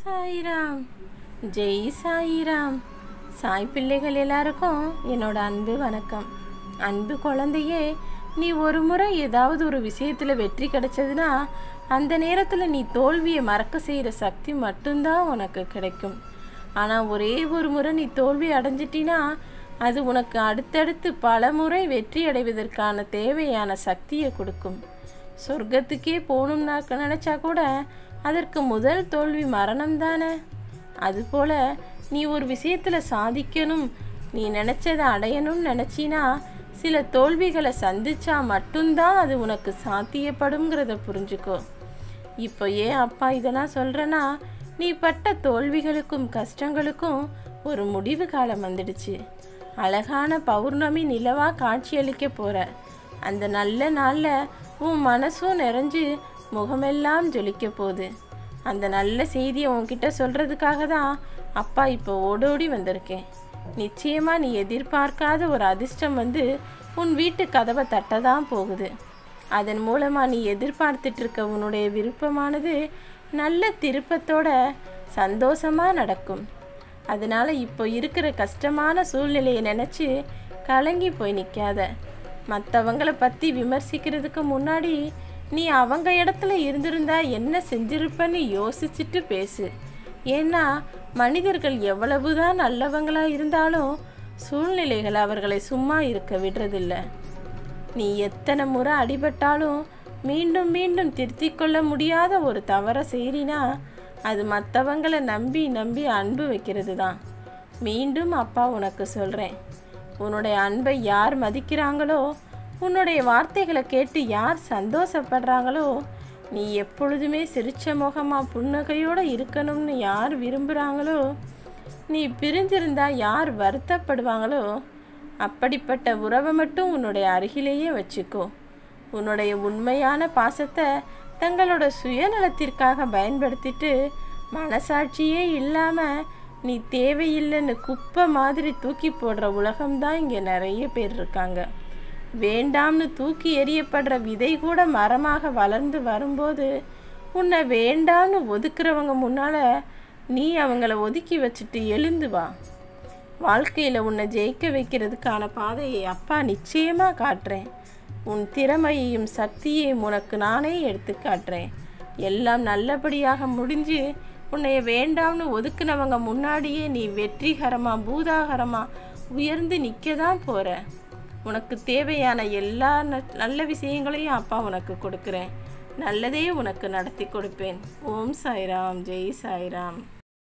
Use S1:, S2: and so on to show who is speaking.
S1: சாயிராம். ஜெய் சாயிராம். சாய் பிள்ளைகள் எல்லாருக்கும் என்னோட அன்பு வணக்கம். அன்பு குழந்தையே, நீ ஒரு முறை ஏதாவது ஒரு விஷயத்தில் வெற்றி கிடைச்சதுன்னா அந்த நேரத்தில் நீ தோல்வியை மறக்க செய்கிற சக்தி மட்டும்தான் உனக்கு கிடைக்கும். ஆனால் ஒரே ஒரு முறை நீ தோல்வி அடைஞ்சிட்டினா அது உனக்கு அடுத்தடுத்து பல முறை வெற்றி அடைவதற்கான தேவையான சக்தியை கொடுக்கும். சொர்க்கத்துக்கே போகணும்னா நினச்சா கூட அதற்கு முதல் தோல்வி மரணம் தானே. அதுபோல் நீ ஒரு விஷயத்தில் சாதிக்கணும், நீ நினச்சதை அடையணும்னு நினச்சினா சில தோல்விகளை சந்திச்சா மட்டும்தான் அது உனக்கு சாத்தியப்படுங்கிறத புரிஞ்சுக்கோ. இப்போ ஏன் அப்பா இதெல்லாம் சொல்கிறேன்னா, நீ பட்ட தோல்விகளுக்கும் கஷ்டங்களுக்கும் ஒரு முடிவு காலம் வந்துடுச்சு. அழகான பௌர்ணமி நிலவாக காட்சியளிக்க போகிற அந்த நல்ல நாளில் உன் மனசும் நிறைஞ்சு முகமெல்லாம் ஜொலிக்க போகுது. அந்த நல்ல செய்தியை உன்கிட்ட சொல்கிறதுக்காக தான் அப்பா இப்போ ஓடோடி வந்திருக்கேன். நிச்சயமாக நீ எதிர்பார்க்காத ஒரு அதிர்ஷ்டம் வந்து உன் வீட்டு கதவை தட்டதான் போகுது. அதன் மூலமாக நீ எதிர்பார்த்துட்டு இருக்க உன்னுடைய விருப்பமானது நல்ல திருப்பத்தோட சந்தோஷமாக நடக்கும். அதனால் இப்போ இருக்கிற கஷ்டமான சூழ்நிலையை நினச்சி கலங்கி போய் நிற்காத. மற்றவங்களை பற்றி விமர்சிக்கிறதுக்கு முன்னாடி நீ அவங்க இடத்துல இருந்திருந்தா என்ன செஞ்சிருப்பன்னு யோசிச்சுட்டு பேசு. ஏன்னா மனிதர்கள் எவ்வளவுதான் நல்லவங்களாக இருந்தாலும் சூழ்நிலைகள் அவர்களை சும்மா இருக்க விடுறதில்ல. நீ எத்தனை முறை அடிபட்டாலும் மீண்டும் மீண்டும் திருத்திக் கொள்ள முடியாத ஒரு தவறை செய்றினா அது மற்றவங்களை நம்பி நம்பி அன்பு வைக்கிறது தான். மீண்டும் அப்பா உனக்கு சொல்கிறேன், உன்னுடைய அன்பை யார் மதிக்கிறாங்களோ, உன்னுடைய வார்த்தைகளை கேட்டு யார் சந்தோஷப்படுறாங்களோ, நீ எப்பொழுதுமே சிரிச்ச முகமாக புன்னகையோடு இருக்கணும்னு யார் விரும்புகிறாங்களோ, நீ பிரிஞ்சிருந்தா யார் வருத்தப்படுவாங்களோ, அப்படிப்பட்ட உறவை மட்டும் உன்னுடைய அருகிலேயே வச்சுக்கோ. உன்னுடைய உண்மையான பாசத்தை தங்களோட சுயநலத்திற்காக பயன்படுத்திட்டு மனசாட்சியே இல்லாமல் நீ தேவையில்லைன்னு குப்பை மாதிரி தூக்கி போடுற உலகம்தான் இங்கே நிறைய பேர் இருக்காங்க. வேண்டாம்னு தூக்கி எறியப்படுற விதை கூட மரமாக வளர்ந்து வரும்போது உன்னை வேண்டாம்னு ஒதுக்குறவங்க முன்னால் நீ அவங்கள ஒதுக்கி வச்சுட்டு எழுந்து வா. வாழ்க்கையில் உன்னை ஜெயிக்க வைக்கிறதுக்கான பாதையை அப்பா நிச்சயமாக காட்டுறேன். உன் திறமையையும் சக்தியையும் உனக்கு நானே எடுத்து காட்டுறேன். எல்லாம் நல்லபடியாக முடிஞ்சு உன்னைய வேண்டாம்னு ஒதுக்குனவங்க முன்னாடியே நீ வெற்றிகரமாக பூதாகரமாக உயர்ந்து நிற்க தான் போகிற. உனக்கு தேவையான எல்லா நல்ல விஷயங்களையும் அப்பா உனக்கு கொடுக்குறேன். நல்லதே உனக்கு நடத்தி கொடுப்பேன். ஓம் சாய்ராம். ஜெய் சாய்ராம்.